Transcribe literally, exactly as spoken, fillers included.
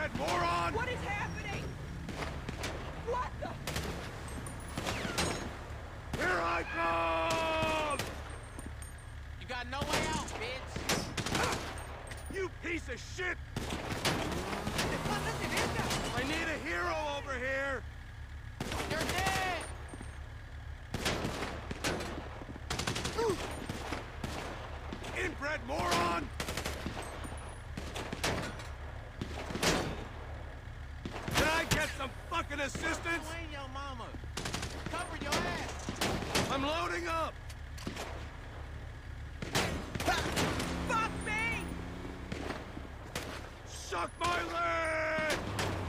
Inbred moron! What is happening? What the? Here I come! You got no way out, bitch! You piece of shit! I need a hero over here! You're dead! Inbred moron! Can I get some fucking assistance? You ain't your mama. Cover your ass. I'm loading up! Fuck me! Suck my leg!